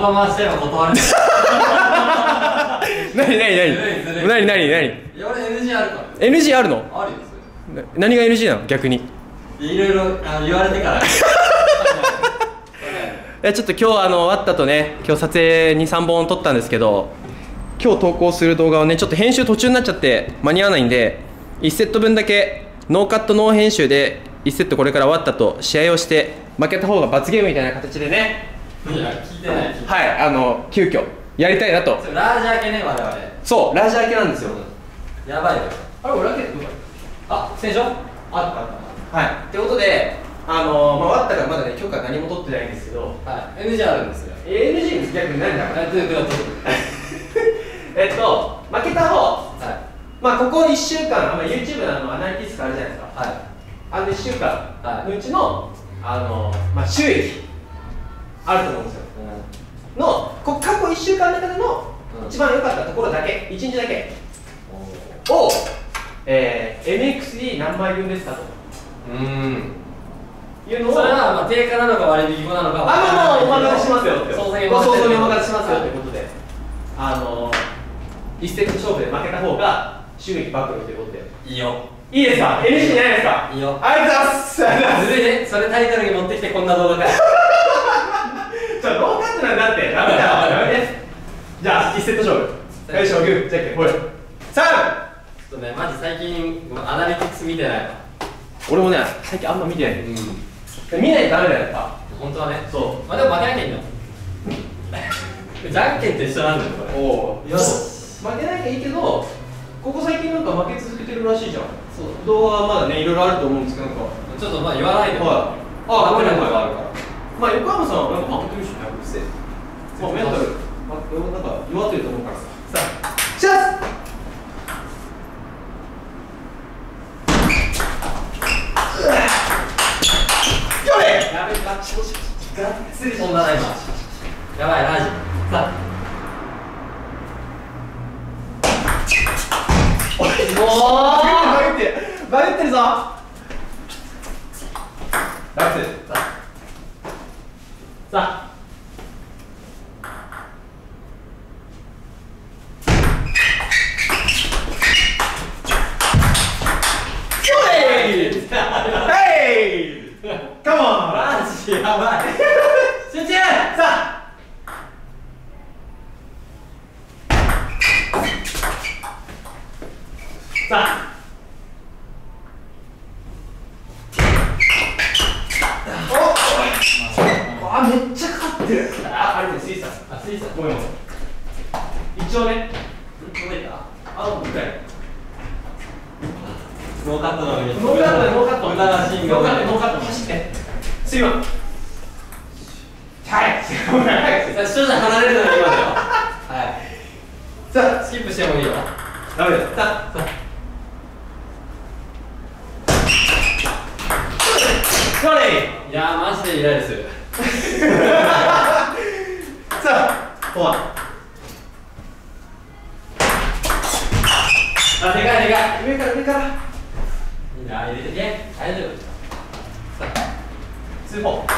動画回しちゃえば断る。 何何何何何何？ いや俺 NG あるから。 NG あるの？ あるよそれ。 何が NG なの逆に？ いろいろ言われてから。 ちょっと今日ワッタとね今日撮影に3本撮ったんですけど、今日投稿する動画をねちょっと編集途中になっちゃって間に合わないんで、1セット分だけノーカットノー編集で1セットこれからワッタと試合をして、負けた方が罰ゲームみたいな形でね、 いや聞いてない。 はい急遽やりたいなと。 ラージ明けね我々。 そうラージ明けなんですよ。 やばいよ。 あれ俺ラケットどこ？ あ戦場？あったあった。 はいってことでワッタがまだね許可何も取ってないんですけど、 はい NG あるんですよ。 NG に逆に何だろう。 どういうこと？ 負けた方、 はい、 ここ1週間、YouTube のアナリティクスあるじゃないですか。 はい、 1週間のうちの、収益あると思うんですよ。の過去1週間の中での一番良かったところだけ、1日だけを、MXD 何枚分ですかというのを、 それは定価なのか割引後なのか、 もうお任せしますよって、 想像にお任せしますよということで、1セット勝負で負けた方が収益暴露ということで。 いいよ。 いいですか？ NG ないですか？ いいよ。 ありがとうございます。 ずるいね、それタイトルに持ってきてこんな動画かよ。 ノーカットなんだって。ダメだよ、ダメです。じゃあ1セット勝負。よいしょ、グー、じゃんけんほい。3！ ちょっとね、マジ最近アナリティクス見てないわ。 俺もね、最近あんま見てない。見ないとダメだよ、やっぱ。 本当はね。 そう。 でも負けなきゃいいんだ。じゃんけんと一緒なんだよ、これ。 おお。よし。負けなきゃいいけど、ここ最近なんか負け続けてるらしいじゃん。そう。動画はまだね、いろいろあると思うんですけど、なんか。 ちょっと言わないで。 はい。 ごめんなさい。あるから。 横浜さんはなんか負けてるしね、うっせえ。メンタル、なんか弱ってると思うからさ。さあ、シャツ！よれ！ やべえ、がっつり飛んだな、今。やばい、ラージ。さあ。 おい、バグってるぞ。ラッツ。さあ。カモン！ ラージやばい。集中！ さあ。さあ。めっちゃかかってる。あれね、スイさん。 スイさん。 ごめん。一応ね。 届いた？ もう一回。 ノーカットの上に。 ノーカット、ノーカット。 無駄なシーンが。 ノーカット、走って。スイマン。はい。 視聴者離れるのに今だよ。はい。さあ、スキップしてもいいよ。 ダメだ。さあ。 いやー、マジでイライラする。 さあ、フォア。 あ、でかいでかい。 上から上から。 いいな、入れてけ。大丈夫。さあ、 ツーフォー。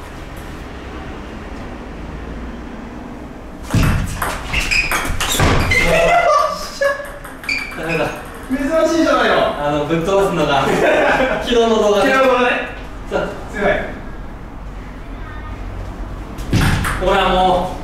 ダメだ。 珍しいじゃないの。 ぶっ飛ばすのが昨日の動画で。 昨日の動画ね。 さあ、強い。 ほらもう。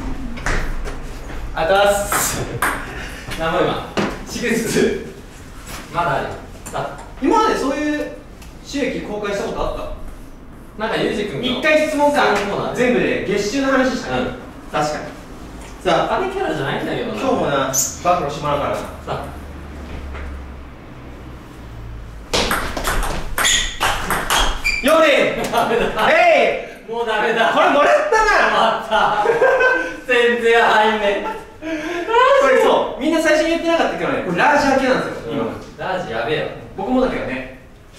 あたす。 何も今。6。まだある。さあ。 今までそういう収益公開したことあった？ なんかユージ君一回質問か。全部で月収の話した。 うん。 確かに。さあ、 あれキャラじゃないんだけどな。 今日もな、暴露してもらうからな。さあ。4年。 ダメだ。もうダメだ。 これもらったな。 また。全然入んね。 これそう、みんな最初に言ってなかったけどね、これラージ明けなんですよ、今。 ラージやべえよ。 僕もだけどね。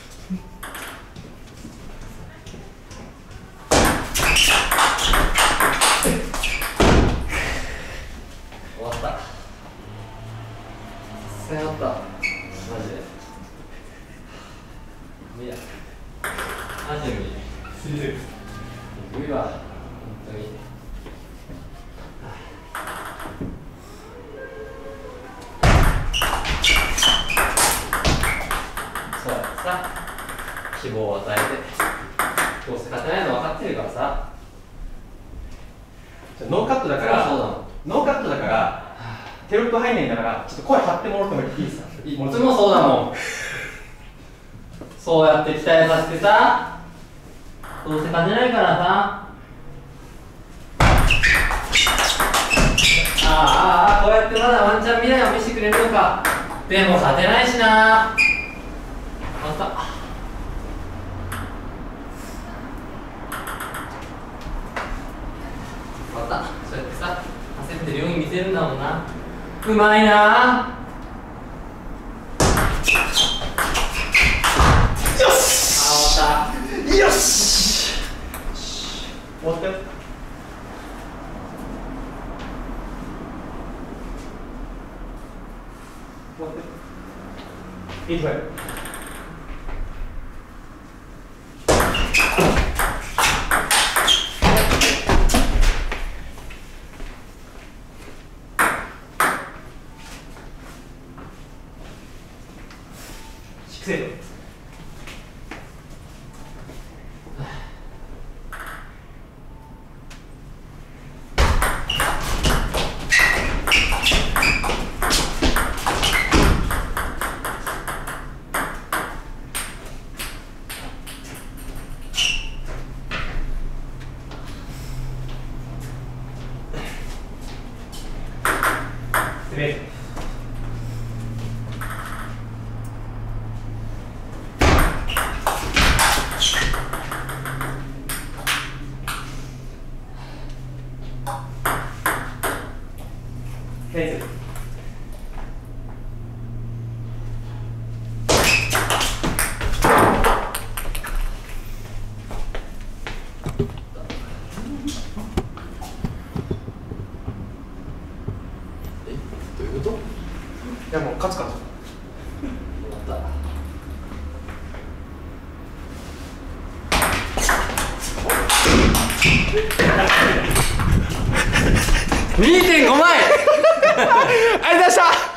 終わった。さよった。マジで。無理や。マジで無理。無理わ。本当に。 希望を与えて、どうせ勝てないの分かってるからさ。 ノーカットだからテロップ入んないんだから、ちょっと声張ってもらってもいいですか。 いつもそうだもん。そうやって期待させてさ、どうせ勝てないからさ。こうやってまだワンチャン未来を見せてくれるのか。でも勝てないしな。またそうやってさ、焦ってるように見せるんだもんな。うまいな。 よし終わった。 よし終わったよ。終わったよ。いいトライ。シックスエイト。いやもう勝つから。 2.5 枚ありがとうございました。